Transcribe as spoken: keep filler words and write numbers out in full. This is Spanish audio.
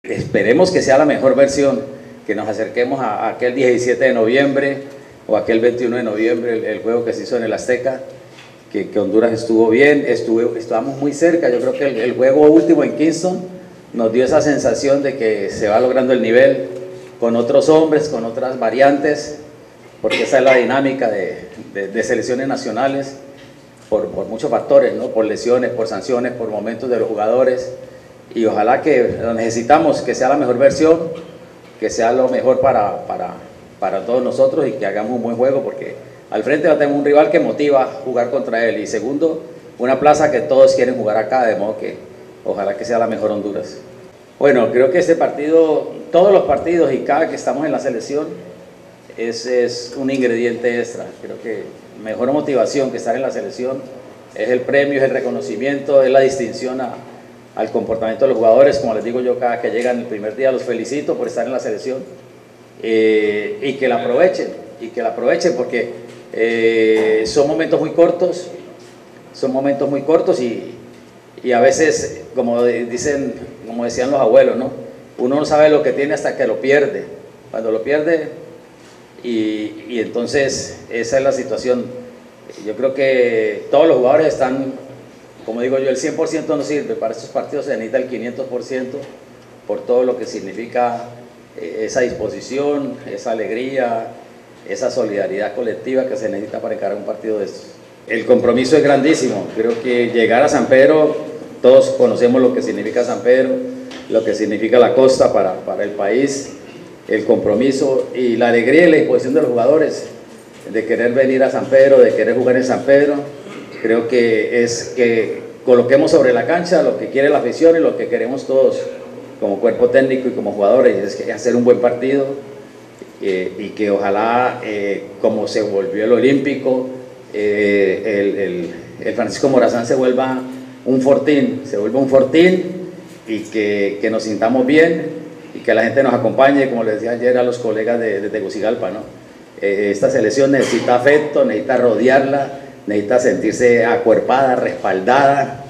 Esperemos que sea la mejor versión, que nos acerquemos a, a aquel diecisiete de noviembre o aquel veintiuno de noviembre, el, el juego que se hizo en el Azteca, que, que Honduras estuvo bien, estuvo, estábamos muy cerca. Yo creo que el, el juego último en Kingston nos dio esa sensación de que se va logrando el nivel con otros hombres, con otras variantes, porque esa es la dinámica de, de, de selecciones nacionales, por, por muchos factores, ¿no? Por lesiones, por sanciones, por momentos de los jugadores, y ojalá que lo necesitamos, que sea la mejor versión, que sea lo mejor para, para, para todos nosotros y que hagamos un buen juego, porque al frente va a tener un rival que motiva a jugar contra él, y segundo, una plaza que todos quieren jugar acá, de modo que ojalá que sea la mejor Honduras. Bueno, creo que este partido, todos los partidos y cada que estamos en la selección es, es un ingrediente extra. Creo que mejor motivación que estar en la selección es el premio, es el reconocimiento, es la distinción a, al comportamiento de los jugadores. Como les digo yo, cada que llegan el primer día los felicito por estar en la selección, eh, y que la aprovechen, y que la aprovechen porque eh, son momentos muy cortos, son momentos muy cortos y, y a veces, como dicen, como decían los abuelos, ¿no? Uno no sabe lo que tiene hasta que lo pierde. Cuando lo pierde, y, y entonces esa es la situación. Yo creo que todos los jugadores están, como digo yo, el cien por ciento no sirve, para estos partidos se necesita el quinientos por ciento por todo lo que significa eh, esa disposición, esa alegría, esa solidaridad colectiva que se necesita para encarar un partido de estos. El compromiso es grandísimo. Creo que llegar a San Pedro, todos conocemos lo que significa San Pedro, lo que significa la costa para, para el país, el compromiso y la alegría y la disposición de los jugadores de querer venir a San Pedro, de querer jugar en San Pedro. Creo que es que coloquemos sobre la cancha lo que quiere la afición y lo que queremos todos como cuerpo técnico y como jugadores, es que hacer un buen partido, eh, y que ojalá, eh, como se volvió el Olímpico, eh, el, el, el Francisco Morazán se vuelva un fortín, se vuelva un fortín y que, que nos sintamos bien y que la gente nos acompañe, como les decía ayer a los colegas de, de Tegucigalpa, ¿no? Eh, esta selección necesita afecto, necesita rodearla, necesita sentirse acuerpada, respaldada,